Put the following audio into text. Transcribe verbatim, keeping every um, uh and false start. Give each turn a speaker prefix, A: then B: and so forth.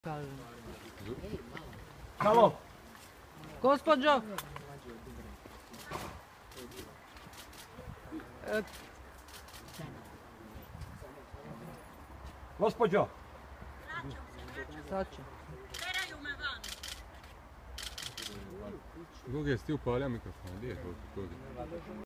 A: Kažem.
B: Halo!
A: Gospođo! E,
B: Gospođo!
A: sad će.
C: Drugi je sti upalja mikrofon, gdje je to?